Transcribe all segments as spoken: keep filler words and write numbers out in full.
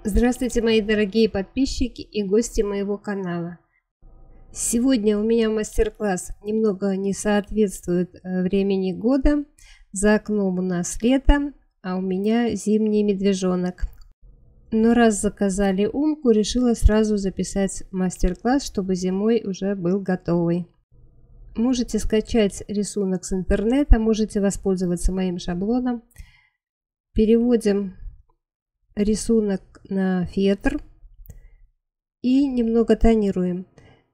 Здравствуйте, мои дорогие подписчики и гости моего канала. Сегодня у меня мастер-класс немного не соответствует времени года. За окном у нас лето, а у меня зимний медвежонок. Но раз заказали умку, решила сразу записать мастер-класс, чтобы зимой уже был готовый. Можете скачать рисунок с интернета, можете воспользоваться моим шаблоном. Переводим рисунок на фетр и немного тонируем.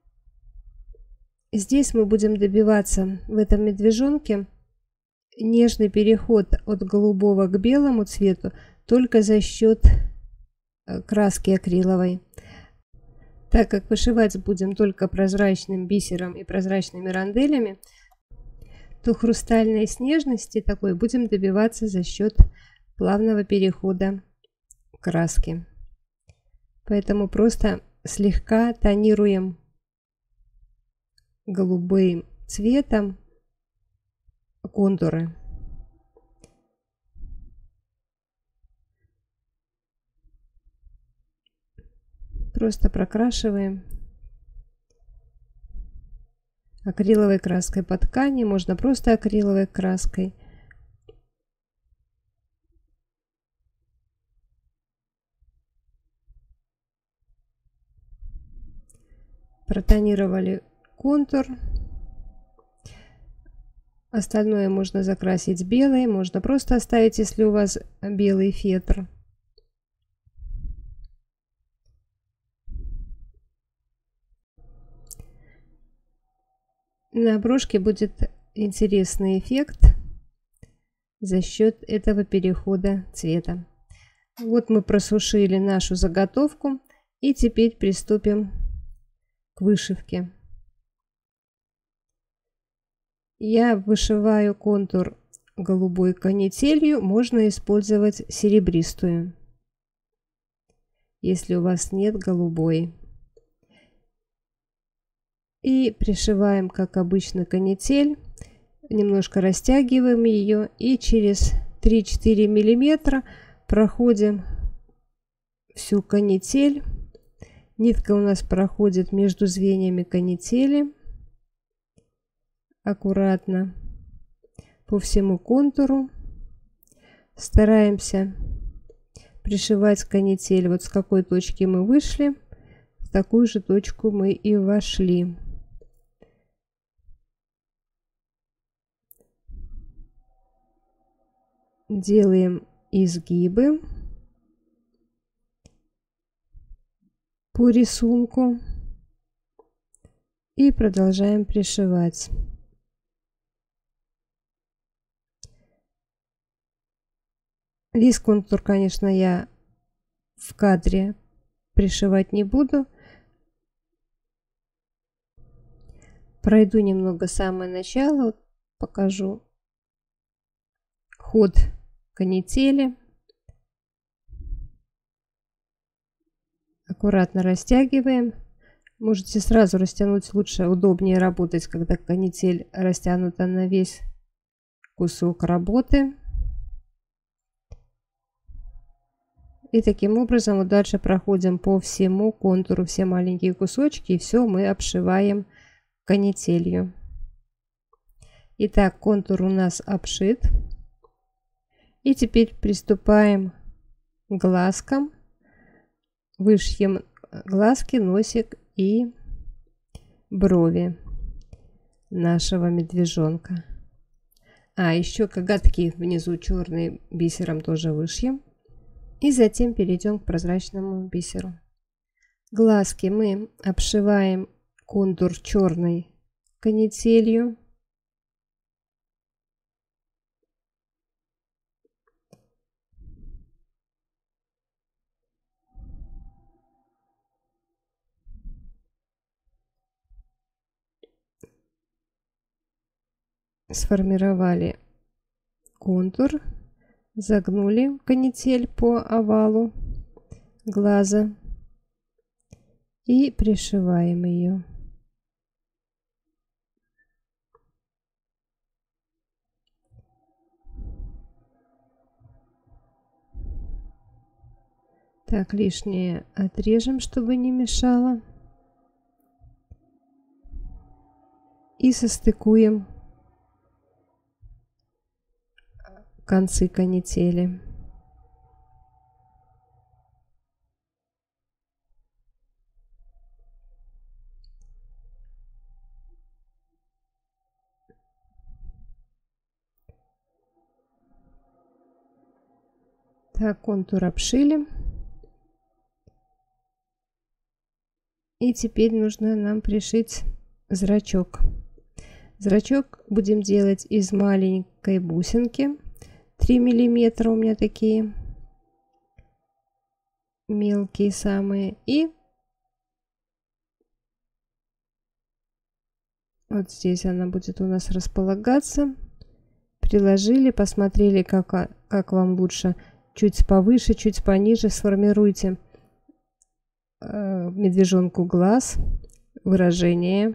Здесь мы будем добиваться в этом медвежонке нежный переход от голубого к белому цвету только за счет краски акриловой. Так как вышивать будем только прозрачным бисером и прозрачными ронделями, то хрустальной снежности такой будем добиваться за счет плавного перехода краски. Поэтому просто слегка тонируем голубым цветом контуры. Просто прокрашиваем акриловой краской по ткани, можно просто акриловой краской. Протонировали контур. Остальное можно закрасить белой, можно просто оставить, если у вас белый фетр. На брошке будет интересный эффект за счет этого перехода цвета. Вот мы просушили нашу заготовку и теперь приступим к вышивке. Я вышиваю контур голубой канителью, можно использовать серебристую, если у вас нет голубой. И пришиваем, как обычно, канитель, немножко растягиваем ее и через три-четыре миллиметра проходим всю канитель. Нитка у нас проходит между звеньями канители. Аккуратно по всему контуру. Стараемся пришивать канитель. Вот с какой точки мы вышли, в такую же точку мы и вошли. Делаем изгибы по рисунку и продолжаем пришивать. Весь контур, конечно, я в кадре пришивать не буду. Пройду немного самое начало, вот покажу ход канители. Аккуратно растягиваем. Можете сразу растянуть, лучше, удобнее работать, когда канитель растянута на весь кусок работы. И таким образом вот дальше проходим по всему контуру, все маленькие кусочки, и все мы обшиваем канителью. Итак, контур у нас обшит. И теперь приступаем к глазкам. Вышьем глазки, носик и брови нашего медвежонка. А еще коготки внизу черные бисером тоже вышьем. И затем перейдем к прозрачному бисеру. Глазки мы обшиваем контур черной канителью. Сформировали контур, загнули канитель по овалу глаза и пришиваем ее. Так, лишнее отрежем, чтобы не мешало. И состыкуем концы канители. Так, контур обшили. И теперь нужно нам пришить зрачок. Зрачок будем делать из маленькой бусинки. три миллиметра у меня такие мелкие самые. И вот здесь она будет у нас располагаться. Приложили, посмотрели, как, как вам лучше. Чуть повыше, чуть пониже сформируйте э, медвежонку глаз, выражение.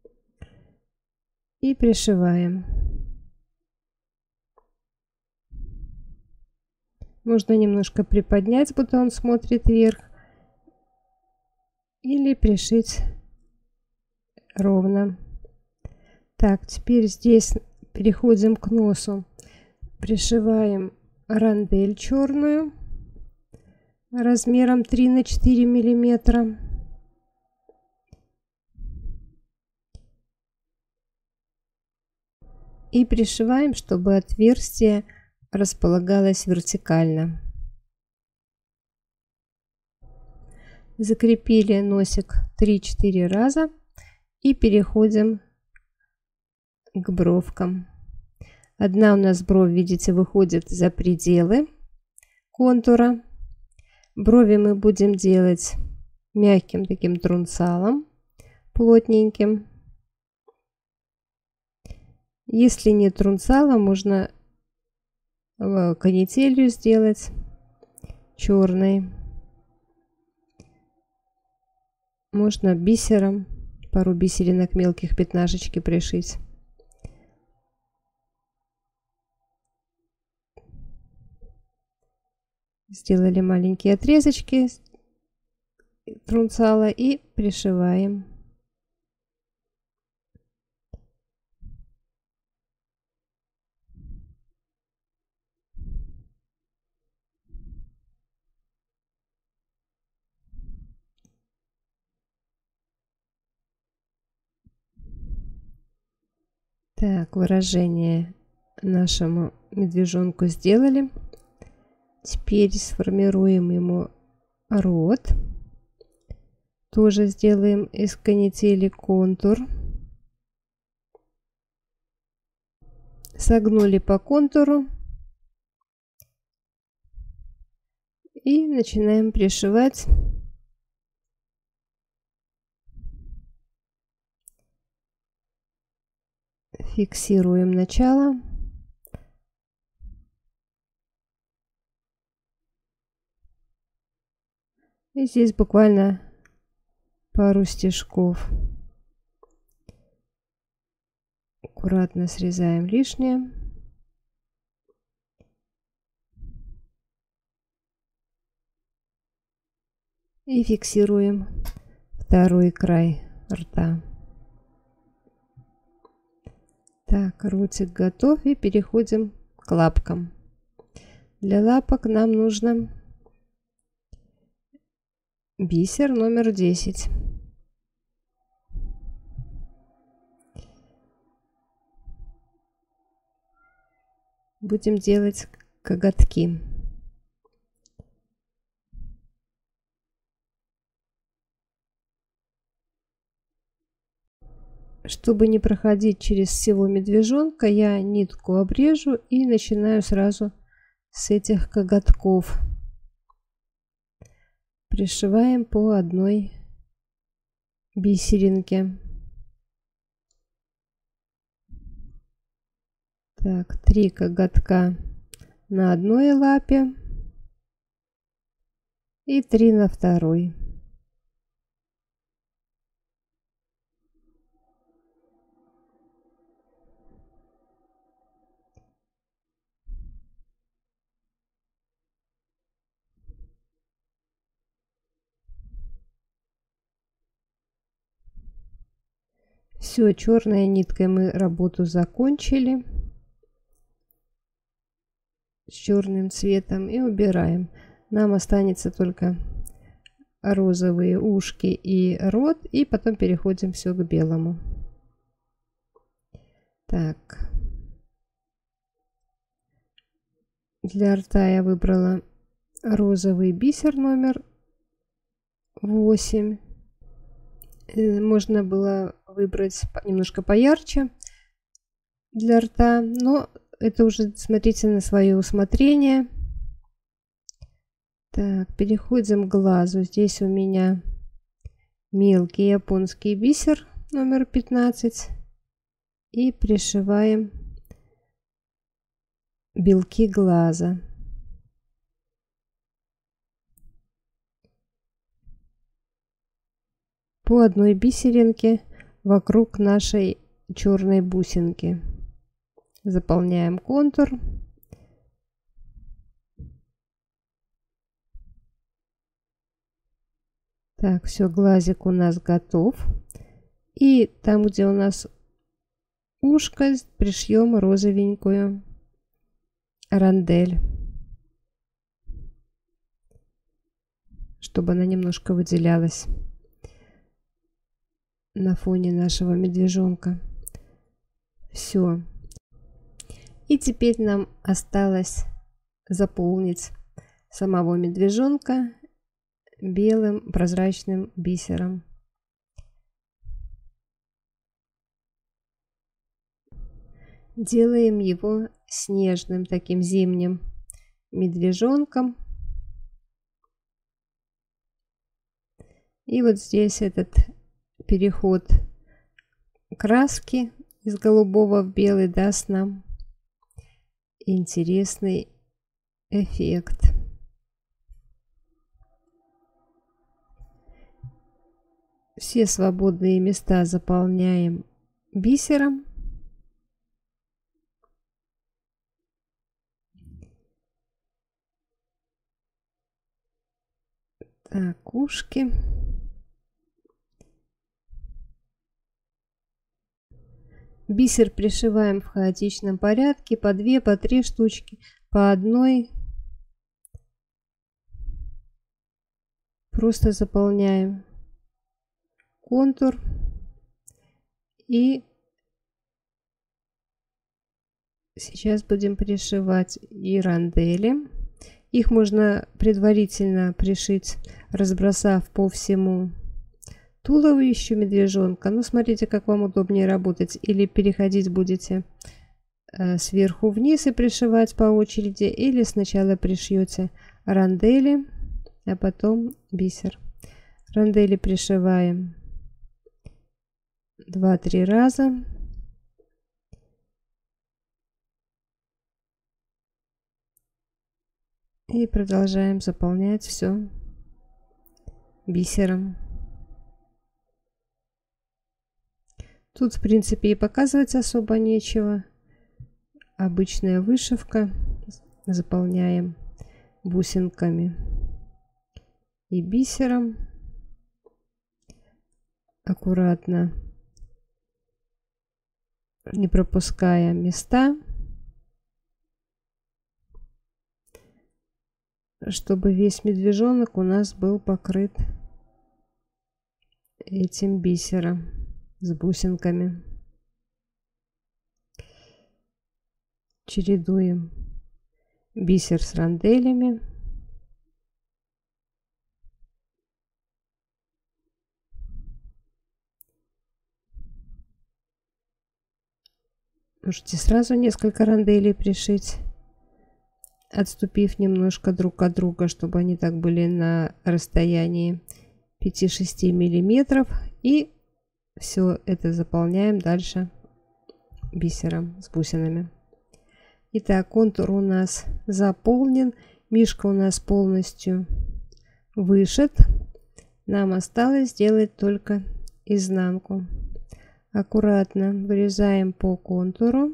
И пришиваем. Можно немножко приподнять, будто он смотрит вверх. Или пришить ровно. Так, теперь здесь переходим к носу. Пришиваем рандель черную размером три на четыре миллиметра. И пришиваем, чтобы отверстие располагалось вертикально. Закрепили носик три-четыре раза и переходим к бровкам. Одна у нас бровь, видите, выходит за пределы контура. Брови мы будем делать мягким таким трунцалом, плотненьким. Если нет трунцала, можно канителью сделать черной. Можно бисером, пару бисеринок мелких пятнашечки пришить. Сделали маленькие отрезочки трунцала и пришиваем. Так, выражение нашему медвежонку сделали. Теперь сформируем ему рот. Тоже сделаем из канители контур. Согнули по контуру. И начинаем пришивать. Фиксируем начало. И здесь буквально пару стежков. Аккуратно срезаем лишнее. И фиксируем второй край рта. Так, ротик готов, и переходим к лапкам. Для лапок нам нужно бисер номер десять. Будем делать коготки. Чтобы не проходить через всего медвежонка, я нитку обрежу и начинаю сразу с этих коготков. Пришиваем по одной бисеринке. Так, три коготка на одной лапе и три на второй. Все, черной ниткой мы работу закончили с черным цветом и убираем. Нам останется только розовые ушки и рот, и потом переходим все к белому. Так, для рта я выбрала розовый бисер номер восемь. Можно было выбрать немножко поярче для рта, но это уже смотрите на свое усмотрение. Так, переходим к глазу. Здесь у меня мелкий японский бисер номер пятнадцать. И пришиваем белки глаза. По одной бисеринке вокруг нашей черной бусинки. Заполняем контур. Так, все, глазик у нас готов. И там, где у нас ушко, пришьем розовенькую рандель, чтобы она немножко выделялась на фоне нашего медвежонка. Все. И теперь нам осталось заполнить самого медвежонка белым прозрачным бисером. Делаем его снежным, таким зимним медвежонком. И вот здесь этот переход краски из голубого в белый даст нам интересный эффект. Все свободные места заполняем бисером. Так, ушки. Бисер пришиваем в хаотичном порядке, по две, по три штучки, по одной. Просто заполняем контур и сейчас будем пришивать и рандели. Их можно предварительно пришить, разбросав по всему туловищу медвежонка. Ну, смотрите, как вам удобнее работать. Или переходить будете э, сверху вниз и пришивать по очереди, или сначала пришьете рандели, а потом бисер. Рандели пришиваем два-три раза. И продолжаем заполнять все бисером. Тут, в принципе, и показывать особо нечего. Обычная вышивка. Заполняем бусинками и бисером. Аккуратно, не пропуская места, чтобы весь медвежонок у нас был покрыт этим бисером с бусинками. Чередуем бисер с ранделями. Можете сразу несколько ранделей пришить, отступив немножко друг от друга, чтобы они так были на расстоянии пяти-шести миллиметров. И все это заполняем дальше бисером с бусинами. Итак, контур у нас заполнен, мишка у нас полностью вышит. Нам осталось сделать только изнанку. Аккуратно вырезаем по контуру.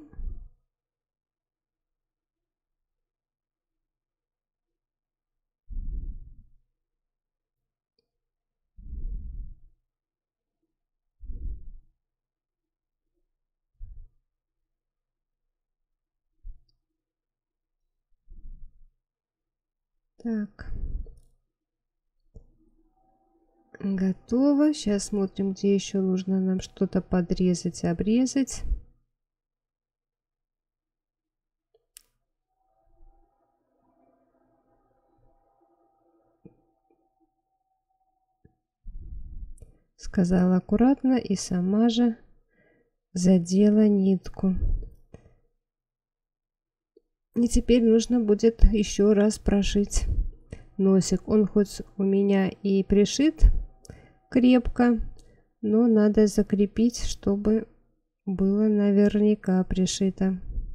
Так. Готово. Сейчас смотрим, где еще нужно нам что-то подрезать, обрезать. Сказала аккуратно и сама же задела нитку. И теперь нужно будет еще раз прошить носик. Он хоть у меня и пришит крепко, но надо закрепить, чтобы было наверняка пришито.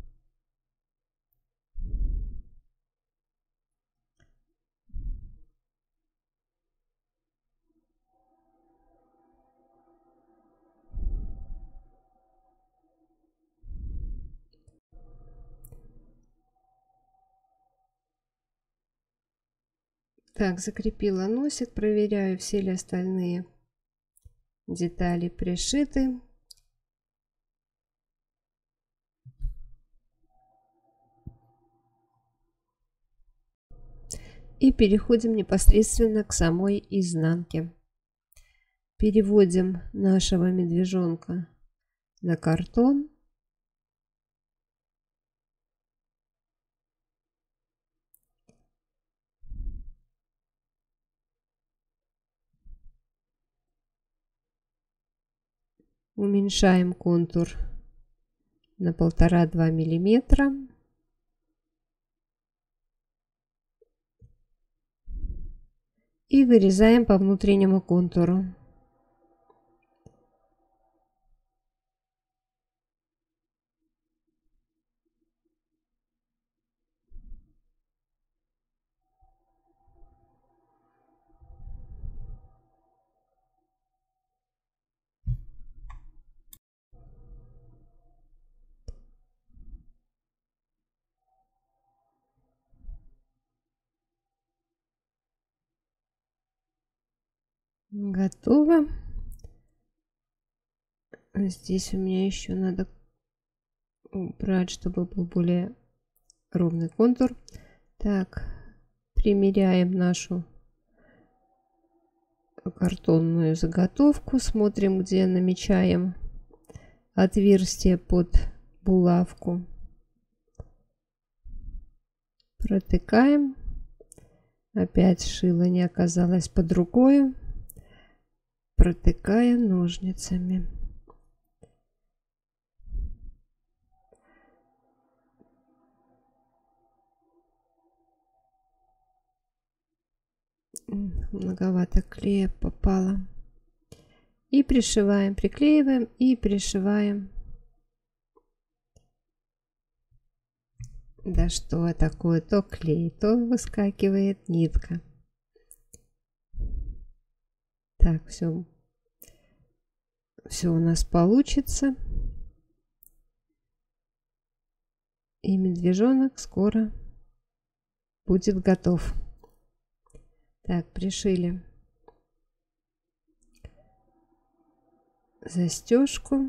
Так, закрепила носик, проверяю, все ли остальные детали пришиты. И переходим непосредственно к самой изнанке. Переводим нашего медвежонка на картон. Уменьшаем контур на полтора-два миллиметра. И вырезаем по внутреннему контуру. Готово. Здесь у меня еще надо убрать, чтобы был более ровный контур. Так, примеряем нашу картонную заготовку. Смотрим, где намечаем отверстие под булавку. Протыкаем. Опять шило не оказалось под рукой. Протыкаем ножницами. Многовато клея попало. И пришиваем, приклеиваем и пришиваем. Да что такое, то клей, то выскакивает нитка. Так, все, все у нас получится. И медвежонок скоро будет готов. Так, пришили застежку.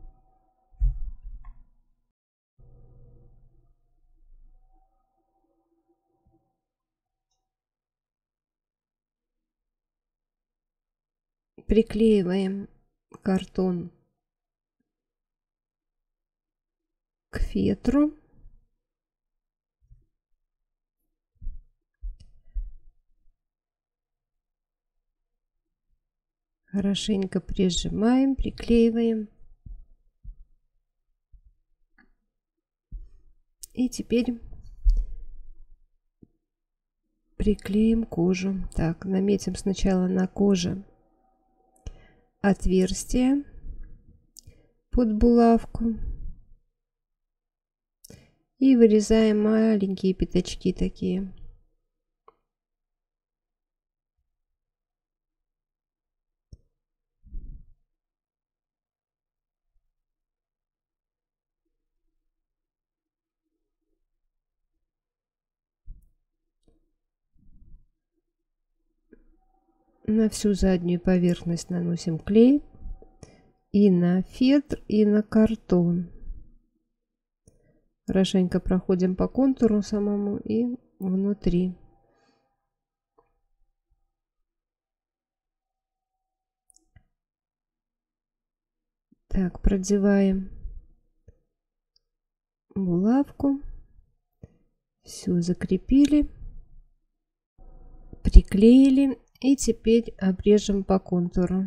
Приклеиваем картон к фетру. Хорошенько прижимаем, приклеиваем. И теперь приклеим кожу. Так, наметим сначала на коже отверстие под булавку. И вырезаем маленькие пятачки такие. На всю заднюю поверхность наносим клей. И на фетр, и на картон. Хорошенько проходим по контуру самому и внутри. Так, продеваем булавку. Все закрепили, приклеили и теперь обрежем по контуру.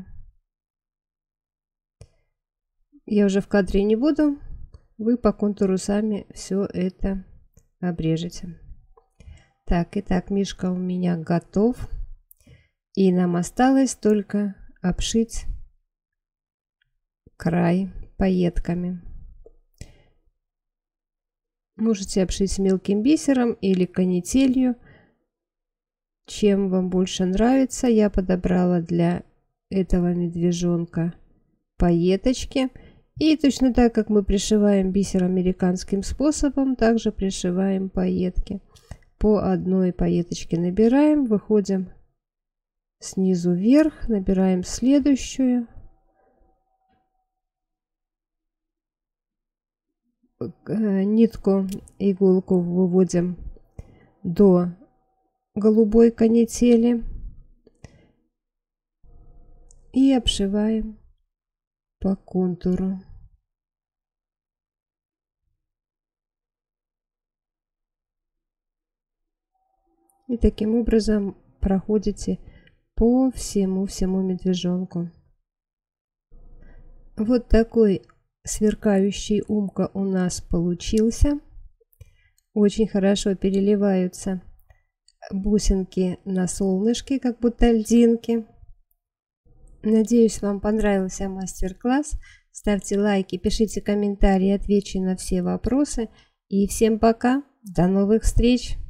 Я уже в кадре не буду, вы по контуру сами все это обрежете. Так, итак, мишка у меня готов. И нам осталось только обшить край пайетками. Можете обшить мелким бисером или канителью, чем вам больше нравится. Я подобрала для этого медвежонка пайеточки. И точно так, как мы пришиваем бисер американским способом, также пришиваем пайетки. По одной пайеточке набираем, выходим снизу вверх, набираем следующую. Нитку, иголку выводим до голубой канители и обшиваем по контуру. И таким образом проходите по всему всему медвежонку. Вот такой сверкающий умка у нас получился. Очень хорошо переливаются бусинки на солнышке, как будто льдинки. Надеюсь, вам понравился мастер-класс. Ставьте лайки, пишите комментарии, отвечу на все вопросы. И всем пока, до новых встреч!